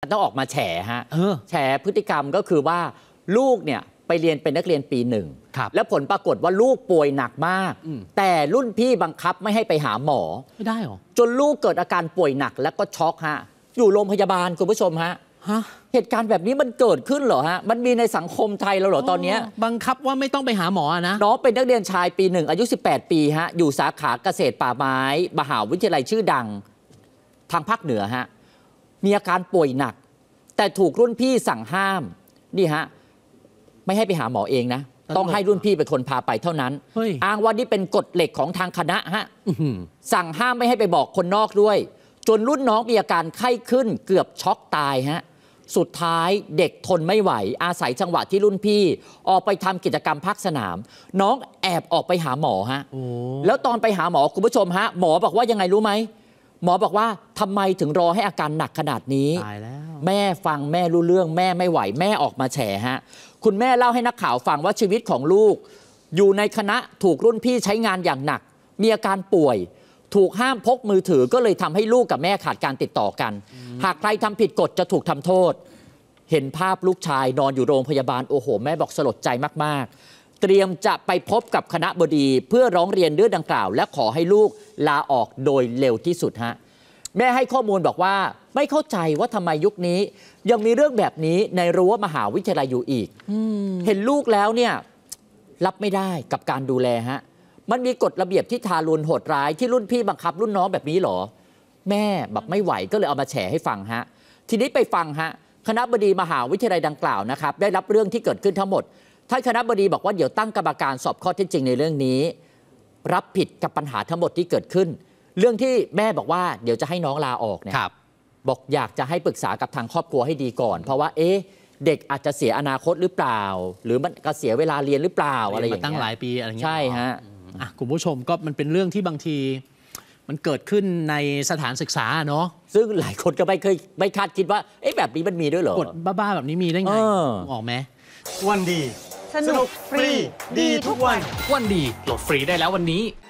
ต้องออกมาแฉฮะแฉพฤติกรรมก็คือว่าลูกเนี่ยไปเรียนเป็นนักเรียนปี1แล้วผลปรากฏว่าลูกป่วยหนักมากแต่รุ่นพี่บังคับไม่ให้ไปหาหมอไม่ได้หรอจนลูกเกิดอาการป่วยหนักแล้วก็ช็อกฮะอยู่โรงพยาบาลคุณผู้ชมฮะเหตุการณ์แบบนี้มันเกิดขึ้นเหรอฮะมันมีในสังคมไทยแล้วเหรอตอนนี้บังคับว่าไม่ต้องไปหาหมอนะน้องเป็นนักเรียนชายปี1อายุ18ปีฮะอยู่สาขาเกษตรป่าไม้มหาวิทยาลัยชื่อดังทางภาคเหนือฮะมีอาการป่วยหนักแต่ถูกรุ่นพี่สั่งห้ามนี่ฮะไม่ให้ไปหาหมอเองนะต้องให้รุ่นพี่เป็นคนพาไปเท่านั้นอ้างว่านี่เป็นกฎเหล็กของทางคณะฮะสั่งห้ามไม่ให้ไปบอกคนนอกด้วยจนรุ่นน้องมีอาการไข้ขึ้นเกือบช็อกตายฮะสุดท้ายเด็กทนไม่ไหวอาศัยจังหวะที่รุ่นพี่ออกไปทำกิจกรรมภาคสนามน้องแอบออกไปหาหมอฮะแล้วตอนไปหาหมอคุณผู้ชมฮะหมอบอกว่ายังไงรู้ไหมหมอบอกว่าทำไมถึงรอให้อาการหนักขนาดนี้แม่ฟังแม่รู้เรื่องแม่ไม่ไหวแม่ออกมาแฉฮะคุณแม่เล่าให้นักข่าวฟังว่าชีวิตของลูกอยู่ในคณะถูกรุ่นพี่ใช้งานอย่างหนักมีอาการป่วยถูกห้ามพกมือถือก็เลยทำให้ลูกกับแม่ขาดการติดต่อกันหากใครทำผิดกฎจะถูกทำโทษเห็นภาพลูกชายนอนอยู่โรงพยาบาลโอ้โหแม่บอกสลดใจมากๆเตรียมจะไปพบกับคณะบดีเพื่อร้องเรียนเรื่องดังกล่าวและขอให้ลูกลาออกโดยเร็วที่สุดฮะแม่ให้ข้อมูลบอกว่าไม่เข้าใจว่าทำไมยุคนี้ยังมีเรื่องแบบนี้ในรั้วมหาวิทยาลัยอยู่อีกเห็นลูกแล้วเนี่ยรับไม่ได้กับการดูแลฮะมันมีกฎระเบียบที่ทารุณโหดร้ายที่รุ่นพี่บังคับรุ่นน้องแบบนี้หรอแม่แบบไม่ไหวก็เลยเอามาแฉให้ฟังฮะทีนี้ไปฟังฮะคณบดีมหาวิทยาลัยดังกล่าวนะครับได้รับเรื่องที่เกิดขึ้นทั้งหมดท่านคณบดีบอกว่าเดี๋ยวตั้งกรรมการสอบข้อเท็จจริงในเรื่องนี้รับผิดกับปัญหาทั้งหมดที่เกิดขึ้นเรื่องที่แม่บอกว่าเดี๋ยวจะให้น้องลาออกเนี่ยบอกอยากจะให้ปรึกษากับทางครอบครัวให้ดีก่อนเพราะว่าเด็กอาจจะเสียอนาคตหรือเปล่าหรือมันก็เสียเวลาเรียนหรือเปล่าอะไรอย่างเงี้ยตั้งหลายปีอะไรเงี้ยใช่ฮะคุณผู้ชมก็มันเป็นเรื่องที่บางทีมันเกิดขึ้นในสถานศึกษาเนาะซึ่งหลายคนก็ไม่คาดคิดว่าแบบนี้มันมีด้วยเหรอกฎบ้าๆแบบนี้มีได้ไงออกไหมวันดีสนุกฟรีดีทุกวันวันดีโหลดฟรีได้แล้ววันนี้